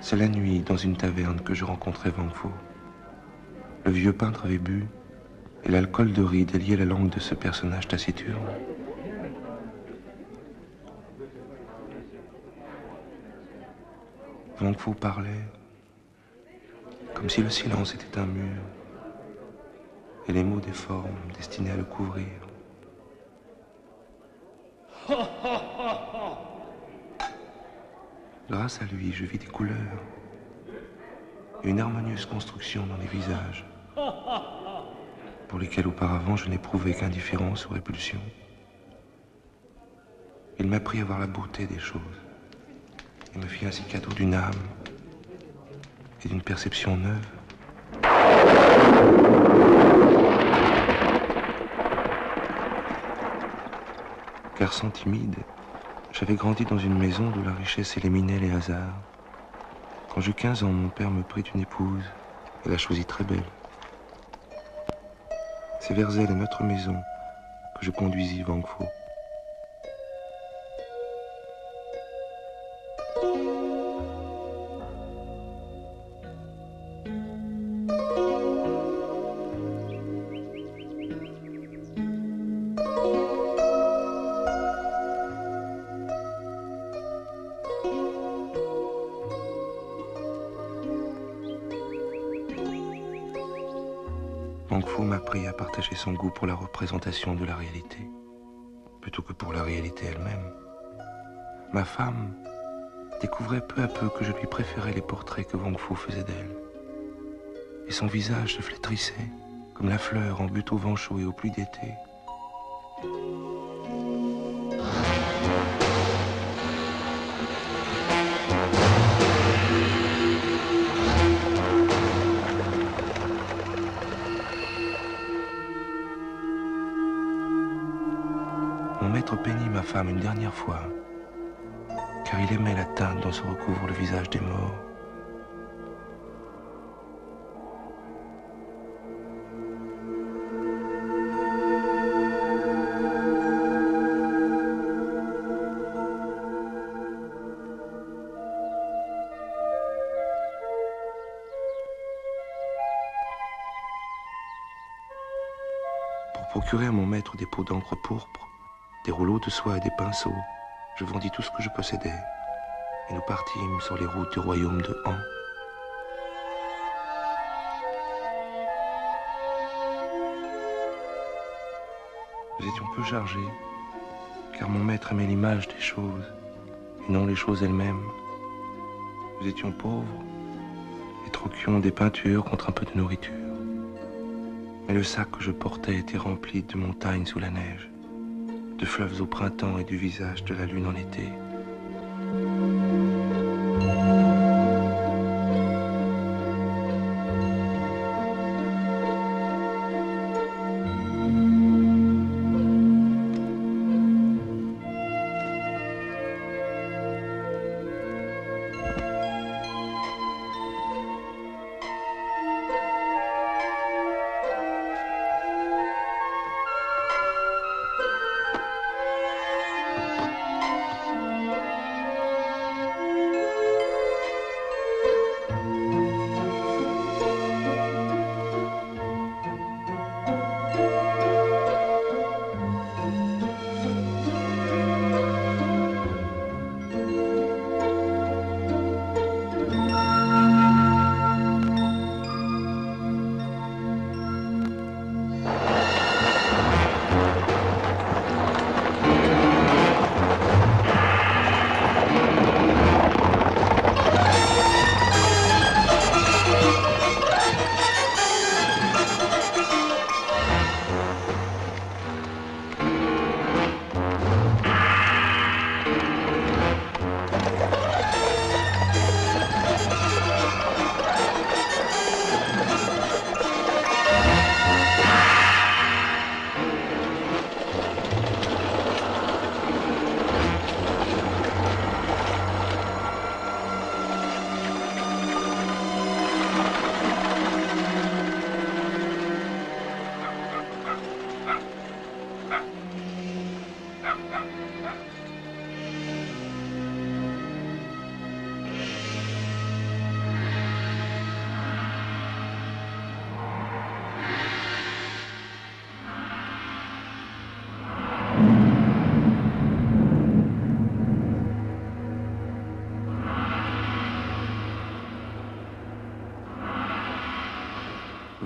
C'est la nuit, dans une taverne, que je rencontrai Wang Fu. Le vieux peintre avait bu, et l'alcool de riz déliait la langue de ce personnage taciturne. Wang Fu parlait comme si le silence était un mur, et les mots des formes destinés à le couvrir. Grâce à lui, je vis des couleurs et une harmonieuse construction dans les visages, pour lesquels auparavant je n'éprouvais qu'indifférence ou répulsion. Il m'apprit à voir la beauté des choses et me fit ainsi cadeau d'une âme et d'une perception neuve. Garçon timide, j'avais grandi dans une maison d'où la richesse éliminait les hasards. Quand j'eus 15 ans, mon père me prit une épouse et la choisit très belle. C'est vers elle et notre maison que je conduisis Wang Fu. Wang Fu m'apprit à partager son goût pour la représentation de la réalité, plutôt que pour la réalité elle-même. Ma femme découvrait peu à peu que je lui préférais les portraits que Wang Fu faisait d'elle. Et son visage se flétrissait, comme la fleur en butte au vent chaud et aux pluies d'été. Mon maître peignit ma femme une dernière fois, car il aimait la teinte dont se recouvre le visage des morts. Pour procurer à mon maître des pots d'encre pourpre, des rouleaux de soie et des pinceaux, je vendis tout ce que je possédais, et nous partîmes sur les routes du royaume de Han. Nous étions peu chargés, car mon maître aimait l'image des choses, et non les choses elles-mêmes. Nous étions pauvres, et troquions des peintures contre un peu de nourriture. Mais le sac que je portais était rempli de montagnes sous la neige, de fleuves au printemps et du visage de la lune en été.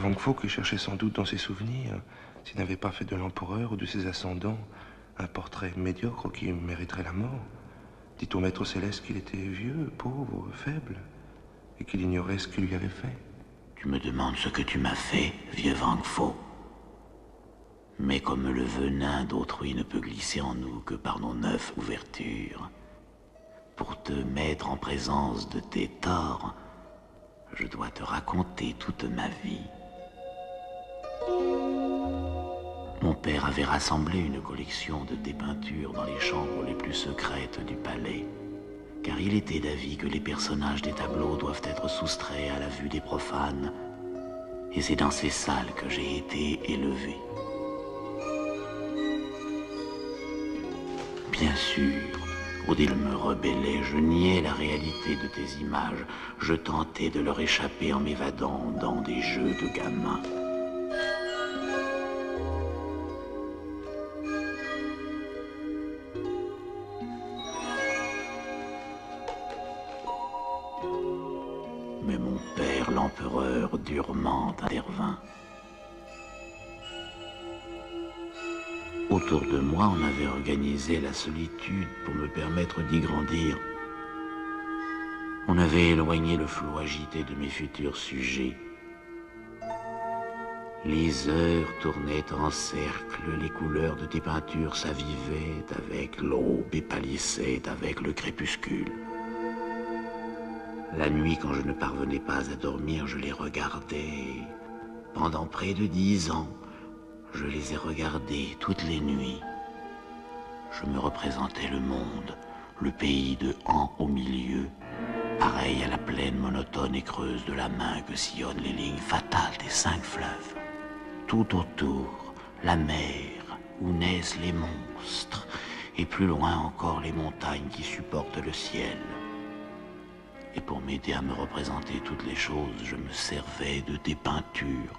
Wang Fo, qui cherchait sans doute dans ses souvenirs, s'il n'avait pas fait de l'empereur ou de ses ascendants un portrait médiocre qui mériterait la mort, dit au maître céleste qu'il était vieux, pauvre, faible, et qu'il ignorait ce qu'il lui avait fait. Tu me demandes ce que tu m'as fait, vieux Wang Fo. Mais comme le venin d'autrui ne peut glisser en nous que par nos 9 ouvertures, pour te mettre en présence de tes torts, je dois te raconter toute ma vie. Mon père avait rassemblé une collection de tes peintures dans les chambres les plus secrètes du palais, car il était d'avis que les personnages des tableaux doivent être soustraits à la vue des profanes, et c'est dans ces salles que j'ai été élevé. Bien sûr, au lieu de me rebeller, je niais la réalité de tes images. Je tentais de leur échapper en m'évadant dans des jeux de gamins. Mais mon père, l'empereur, durement intervint. Autour de moi, on avait organisé la solitude pour me permettre d'y grandir. On avait éloigné le flot agité de mes futurs sujets. Les heures tournaient en cercle, les couleurs de tes peintures s'avivaient avec l'aube et pâlissaient avec le crépuscule. La nuit, quand je ne parvenais pas à dormir, je les regardais. Pendant près de 10 ans, je les ai regardés toutes les nuits. Je me représentais le monde, le pays de Han au milieu, pareil à la plaine monotone et creuse de la main que sillonnent les lignes fatales des 5 fleuves. Tout autour, la mer, où naissent les monstres, et plus loin encore les montagnes qui supportent le ciel. Et pour m'aider à me représenter toutes les choses, je me servais de tes peintures.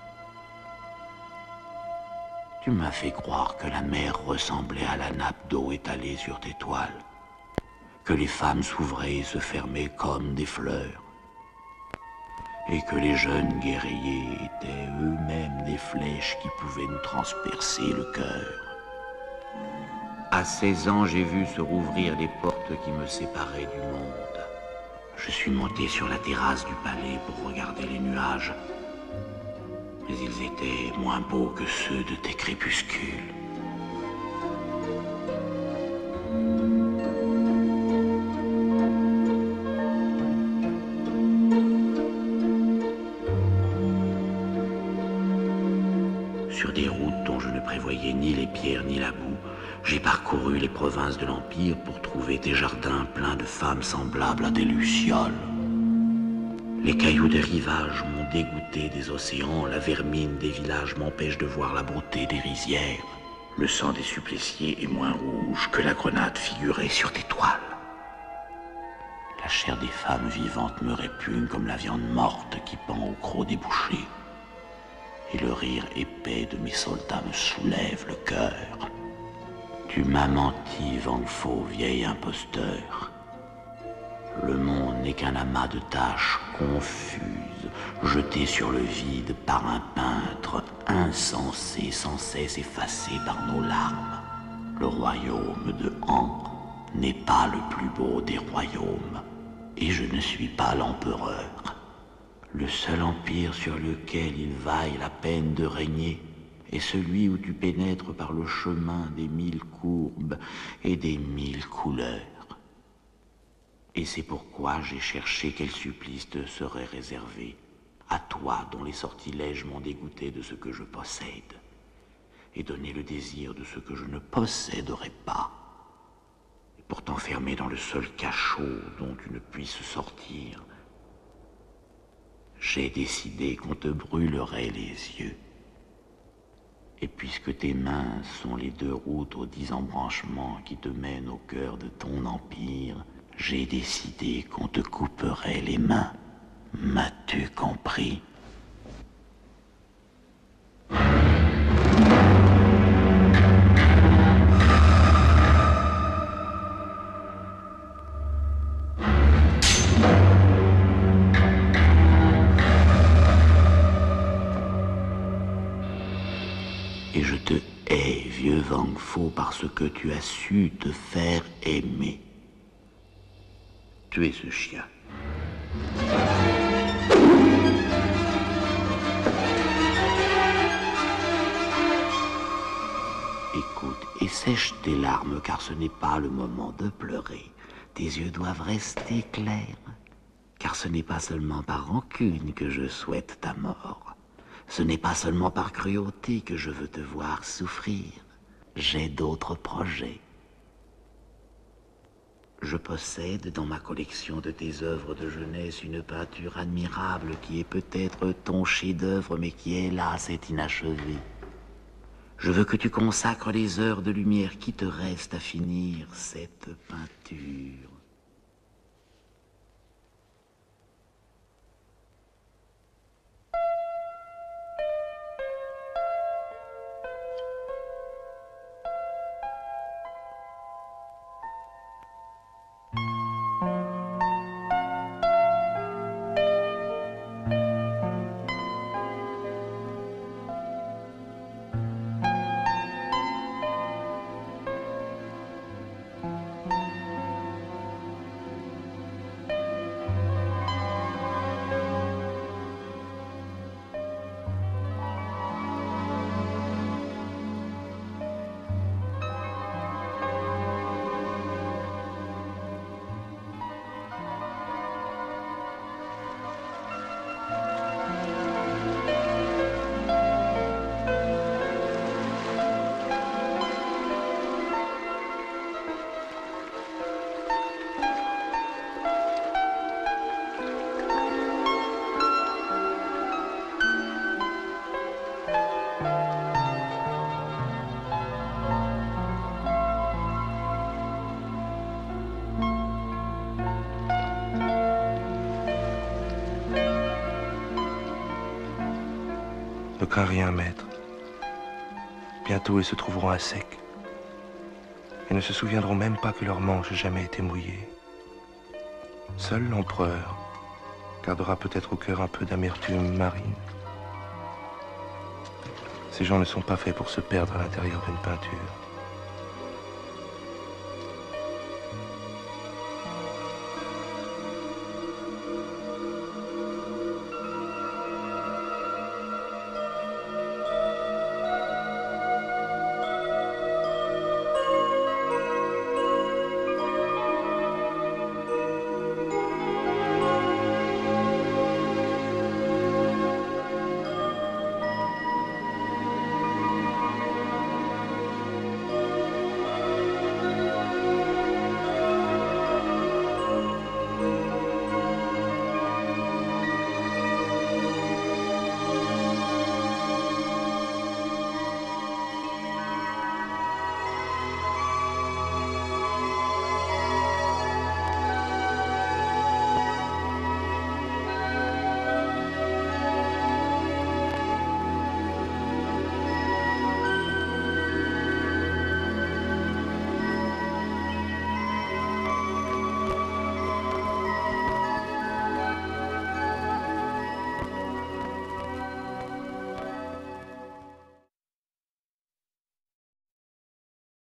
Tu m'as fait croire que la mer ressemblait à la nappe d'eau étalée sur tes toiles, que les femmes s'ouvraient et se fermaient comme des fleurs, et que les jeunes guerriers étaient eux-mêmes des flèches qui pouvaient nous transpercer le cœur. À 16 ans, j'ai vu se rouvrir les portes qui me séparaient du monde. Je suis monté sur la terrasse du palais pour regarder les nuages, mais ils étaient moins beaux que ceux de tes crépuscules. Sur des routes dont je ne prévoyais ni les pierres ni la boue, j'ai parcouru les provinces de l'Empire pour trouver tes jardins pleins de femmes semblables à des lucioles. Les cailloux des rivages m'ont dégoûté des océans, la vermine des villages m'empêche de voir la beauté des rizières. Le sang des suppliciés est moins rouge que la grenade figurée sur tes toiles. La chair des femmes vivantes me répugne comme la viande morte qui pend au croc des bouchers. Et le rire épais de mes soldats me soulève le cœur. Tu m'as menti, Wang Fo, vieil imposteur. Le monde n'est qu'un amas de taches confuses, jetées sur le vide par un peintre insensé, sans cesse effacé par nos larmes. Le royaume de Han n'est pas le plus beau des royaumes, et je ne suis pas l'empereur. Le seul empire sur lequel il vaille la peine de régner est celui où tu pénètres par le chemin des 1000 courbes et des 1000 couleurs. Et c'est pourquoi j'ai cherché quel supplice te serait réservé, à toi dont les sortilèges m'ont dégoûté de ce que je possède, et donné le désir de ce que je ne posséderai pas, et pour t'enfermer dans le seul cachot dont tu ne puisses sortir, j'ai décidé qu'on te brûlerait les yeux. Et puisque tes mains sont les 2 routes aux 10 embranchements qui te mènent au cœur de ton empire, j'ai décidé qu'on te couperait les mains. M'as-tu compris ? Wang Fo parce que tu as su te faire aimer. Tuez ce chien. Écoute et sèche tes larmes car ce n'est pas le moment de pleurer. Tes yeux doivent rester clairs car ce n'est pas seulement par rancune que je souhaite ta mort. Ce n'est pas seulement par cruauté que je veux te voir souffrir. J'ai d'autres projets. Je possède dans ma collection de tes œuvres de jeunesse une peinture admirable qui est peut-être ton chef-d'œuvre mais qui, hélas, est inachevée. Je veux que tu consacres les heures de lumière qui te restent à finir cette peinture. Ne crains rien, maître. Bientôt, ils se trouveront à sec. Et ne se souviendront même pas que leur manche ait jamais été mouillée. Seul l'empereur gardera peut-être au cœur un peu d'amertume marine. Ces gens ne sont pas faits pour se perdre à l'intérieur d'une peinture.